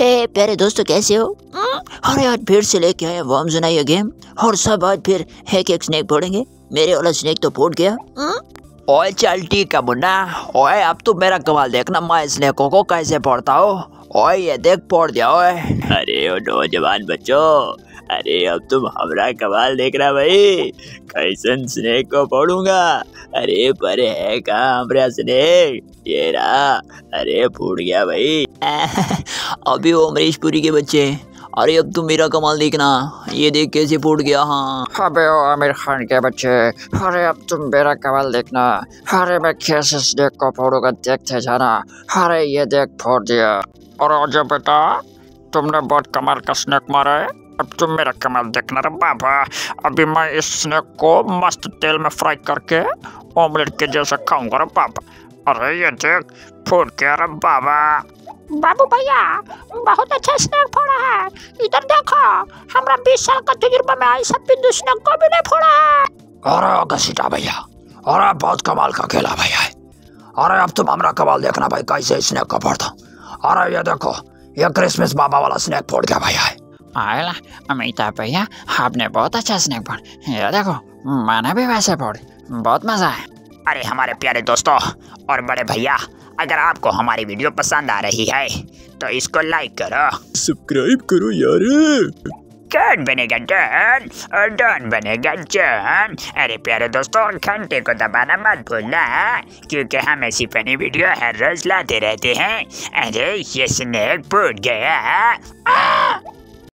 हे प्यारे दोस्तों, कैसे हो? अरे आज फिर से लेके आए वर्म्स ये गेम, और सब आज फिर एक स्नेक फोड़ेंगे। मेरे वाला स्नेक तो फूट गया। ओए चल ठीक है मुन्ना। ओए अब तू मेरा कमाल देखना, मैं स्नेकों को कैसे फोड़ता हूँ। ओए ये देख फोड़ दिया। ओए अरे ओ नौजवान बच्चों, अरे अब तुम हमारा कमाल देखना भाई, कैसन स्नेक को फोड़ूंगा। अरे पर है कहाँ हमारा स्नेक, ये रहा। अरे फूट गया भाई। अभी वो अमरीशपुरी के बच्चे, अरे अब तुम मेरा कमाल देखना, ये देख कैसे फूट गया। हाँ अबे ओ आमिर खान के बच्चे, अरे अब तुम मेरा कमाल देखना। अरे मैं कैसे स्नेक को फोड़ूंगा, देखते जाना। अरे ये देख फोड़ दिया। और अजय बेटा, तुमने बहुत कमाल का स्नेक मारा है, अब तुम मेरा कमाल देखना रे बाबा। अभी मैं इस स्नेक को मस्त तेल में फ्राई करके ऑमलेट के जैसा खाऊंगा रे बाबा। अरे ये देख फूट गया रे बाबा। बाबू भैया, बहुत अच्छा स्नेक फोड़ा है। इधर देखो, हमरा 20 साल का तजुर्बा में आई सब बिंदु स्नेक को भी नहीं फोड़ा है। अरे घसीटा भैया, अरे बहुत कमाल का खेला भैया। अरे अब तुम हमारा कमाल देखना भाई, कैसे स्नेक को फोड़ता। अरे ये देखो, ये क्रिसमस बाबा वाला स्नेक फोड़ गया भैया। आयला अमिताभ भैया, आपने बहुत अच्छा स्नेक फोड़। ये देखो, मैंने भी वैसे फोड़, बहुत मजा है। अरे हमारे प्यारे दोस्तों और बड़े भैया, अगर आपको हमारी वीडियो पसंद आ रही है तो इसको लाइक करो, सब्सक्राइब करो यार। डन बनेगा डन और डन बनेगा जन। अरे प्यारे दोस्तों, घंटे को दबाना मत भूलना, क्योंकि हम ऐसी फनी वीडियो हर रोज लाते रहते हैं। अरे ये स्नेक फूट गया।